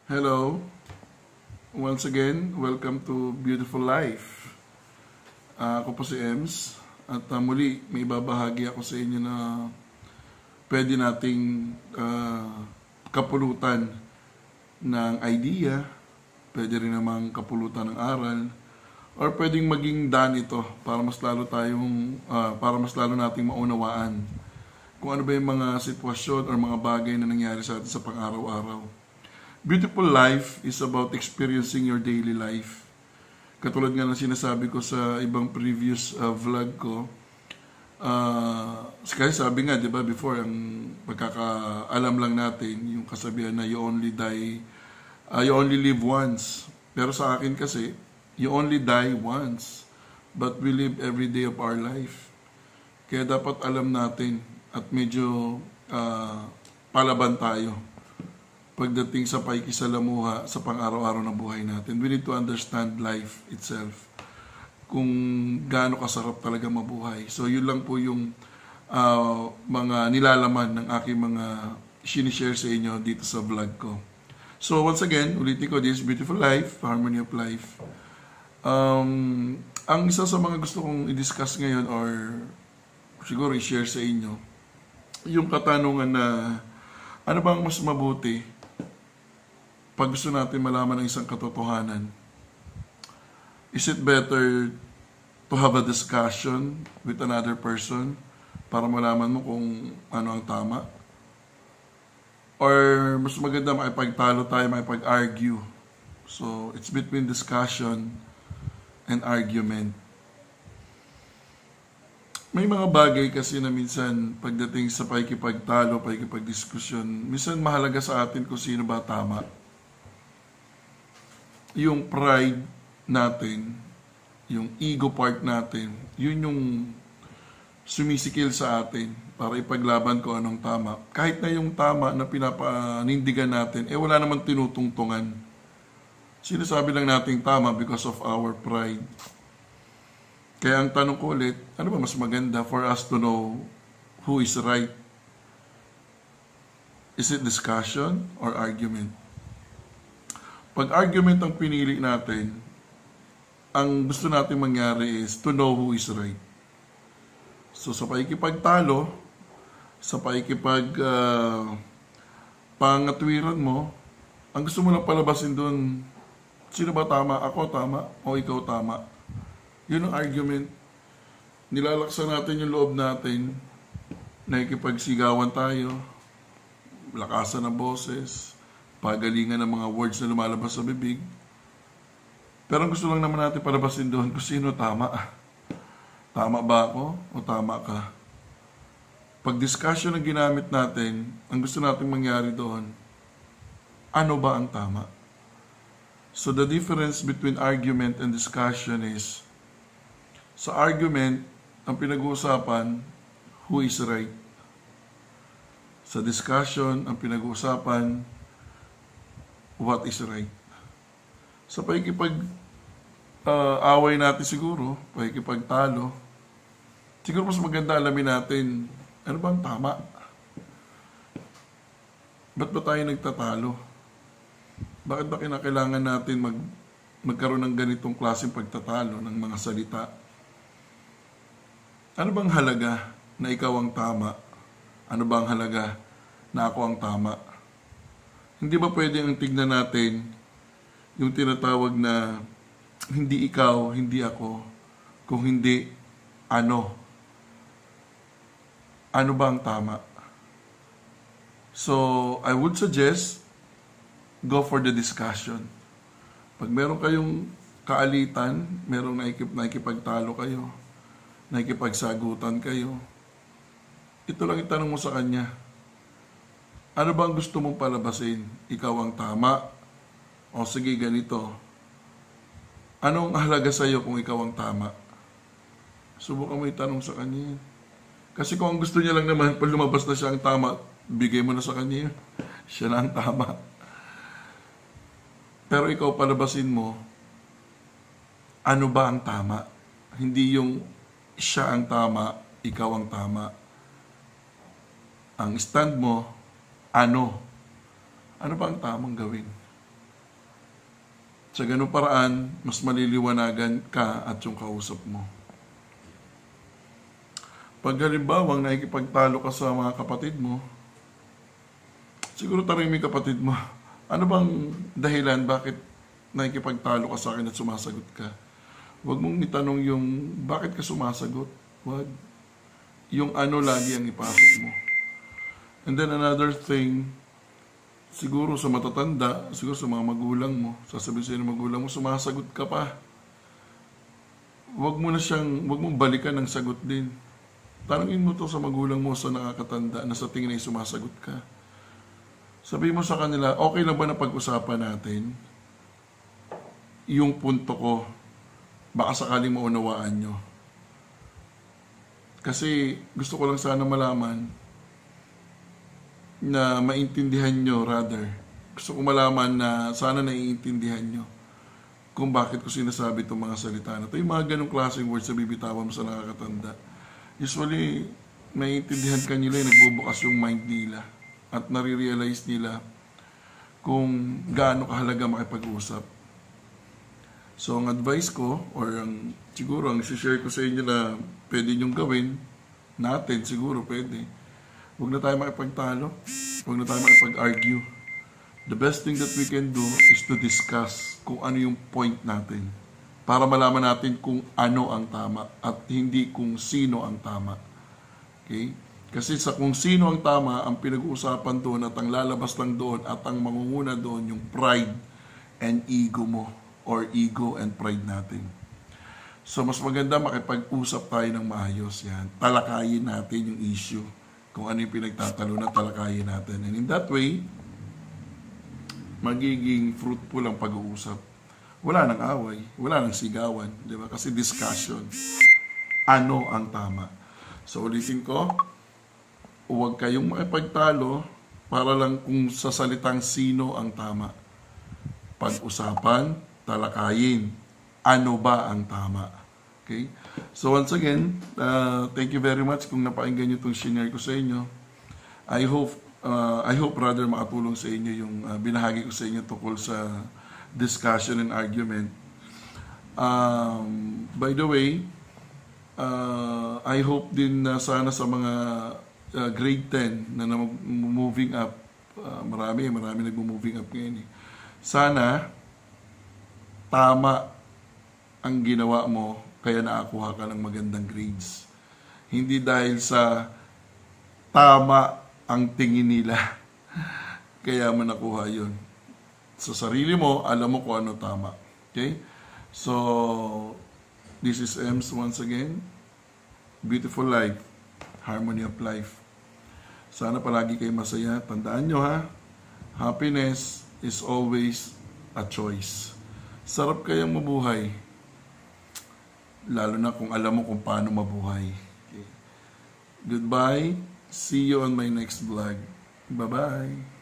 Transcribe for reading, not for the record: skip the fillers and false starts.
Hello, once again, welcome to Beautiful Life. Ako po si Ems at muli may babahagi ako sa inyo na pwede nating kapulutan ng idea, pwede rin namang kapulutan ng aral, or pwedeng maging daan ito para mas lalo nating maunawaan kung ano ba yung mga sitwasyon or mga bagay na nangyari sa atin sa pang-araw-araw. Beautiful life is about experiencing your daily life. Katulad nga ng sinasabi ko sa ibang previous vlog ko, kaya sabi nga, di ba, before, ang pagkakaalam lang natin, yung kasabihan na you only live once. Pero sa akin kasi, you only die once, but we live every day of our life. Kaya dapat alam natin at medyo palaban tayo pagdating sa paikisalamuha sa pang-araw-araw na buhay natin. We need to understand life itself, kung gaano kasarap talaga mabuhay. So yun lang po yung mga nilalaman ng aking mga sinishare sa inyo dito sa vlog ko. So once again, ulitin ko, this Beautiful Life, Harmony of Life. Ang isa sa mga gusto kong i-discuss ngayon or siguro i-share sa inyo, yung katanungan na ano bang mas mabuti pag gusto natin malaman ng isang katotohanan? Is it better to have a discussion with another person para malaman mo kung ano ang tama? Or mas maganda makipagtalo tayo, makipag-argue? So, it's between discussion and argument. May mga bagay kasi na minsan pagdating sa pakikipagtalo, pakikipagdiskusyon, minsan mahalaga sa atin kung sino ba tama. Yung pride natin, yung ego part natin, yun yung sumisikil sa atin para ipaglaban ko anong tama. Kahit na yung tama na pinapanindigan natin, wala namang tinutungtungan. Sinasabi lang natin tama because of our pride. Kaya ang tanong ko ulit, ano ba mas maganda for us to know who is right? Is it discussion or argument? Pag argument ang pinili natin, ang gusto natin mangyari is to know who is right. So sa paikipagtalo, sa pangatwiran mo, ang gusto mo lang palabasin doon, sino ba tama? Ako tama o ikaw tama? Yun ang argument. Nilalaksan natin yung loob natin, nakikipagsigawan tayo, lakasan ng boses, pagalingan ng mga words na lumalabas sa bibig. Pero ang gusto lang naman natin palabasin doon kung sino tama. Tama ba ako o tama ka? Pag discussion ang ginamit natin, ang gusto natin mangyari doon, ano ba ang tama? So the difference between argument and discussion is, sa argument, ang pinag-uusapan, who is right. Sa discussion, ang pinag-uusapan, what is right. Sa pakikipag-away natin siguro, pakikipagtalo, siguro mas maganda alamin natin, ano bang tama? Ba't ba tayo nagtatalo? Bakit ba kinakailangan natin magkaroon ng ganitong klaseng pagtatalo ng mga salita? Ano bang halaga na ikaw ang tama? Ano bang halaga na ako ang tama? Hindi ba pwede ang tignan natin yung tinatawag na hindi ikaw, hindi ako, kung hindi ano? Ano ba ang tama? So, I would suggest, go for the discussion. Pag meron kayong kaalitan, merong nakikipagtalo kayo, nakikipagsagutan kayo, ito lang itanong mo sa kanya. Ano bang gusto mong palabasin? Ikaw ang tama? O sige, ganito. Anong halaga sa iyo kung ikaw ang tama? Subukan mo itanong sa kanya. Kasi kung ang gusto niya lang naman, pag lumabas na siya ang tama, bigay mo na sa kanya. Siya na ang tama. Pero ikaw palabasin mo, ano ba ang tama? Hindi yung siya ang tama, ikaw ang tama. Ang stand mo, ano? Ano ba ang tamang gawin? Sa ganung paraan, mas maliliwanagan ka at yung kausap mo. Pag halimbawa, nakikipagtalo ka sa mga kapatid mo, siguro tanongin mo yung kapatid mo, ano bang dahilan bakit nakikipagtalo ka sa akin at sumasagot ka? Huwag mong itanong yung bakit ka sumasagot. Huwag. Yung ano lagi ang ipasok mo. And then another thing, siguro sa matatanda, siguro sa mga magulang mo, sasabihin sa'yo ng magulang mo, sumasagot ka pa. Huwag mong balikan ng sagot din. Tanungin mo to sa magulang mo sa nakakatanda na sa tingin ay sumasagot ka. Sabihin mo sa kanila, okay lang ba na pag-usapan natin yung punto ko? Baka sakaling maunawaan nyo. Kasi gusto ko lang sana malaman na maintindihan nyo, rather. Gusto ko malaman na sana naiintindihan nyo kung bakit ko sinasabi itong mga salita na ito. Yung mga ganong klaseng words na bibitawan mo sa nakakatanda. Usually, maiintindihan ka nila, nagbubukas yung mind nila at nare-realize nila kung gaano kahalaga makipag-usap. So, ang advice ko, or siguro ang share ko sa inyo na pwede nyong gawin, natin siguro pwede, huwag na tayo makipagtalo, huwag na tayo makipag-argue. The best thing that we can do is to discuss kung ano yung point natin para malaman natin kung ano ang tama at hindi kung sino ang tama. Okay? Kasi sa kung sino ang tama, ang pinag-uusapan doon at ang lalabas lang doon at ang mangunguna doon yung pride and ego mo or ego and pride natin. So mas maganda makipag-usap tayo ng maayos yan. Talakayin natin yung issue. Kung ano yung pinagtatalunan, talakayin natin. And in that way, magiging fruitful ang pag-uusap. Wala nang away, wala nang sigawan, di ba? Kasi discussion. Ano ang tama? So ulitin ko, huwag kayong makipagtalo para lang kung sa salitang sino ang tama. Pag-usapan, talakayin. Ano ba ang tama? Okay? So once again, thank you very much kung napakinggan nyo itong share ko sa inyo. I hope rather makatulong sa inyo yung binahagi ko sa inyo tungkol sa discussion and argument. By the way, I hope din na sana sa mga grade 10 na moving up, marami nag-moving up ngayon eh. Sana tama ang ginawa mo kaya nakakuha ka ng magandang grades. Hindi dahil sa tama ang tingin nila kaya mo nakuha yun. Sa sarili mo, alam mo kung ano tama. Okay? So, this is Ems once again. Beautiful life. Harmony of life. Sana palagi kayo masaya. Tandaan nyo ha, happiness is always a choice. Sarap kayang mabuhay. Lalo na kung alam mo kung paano mabuhay. Okay. Goodbye. See you on my next vlog. Bye-bye.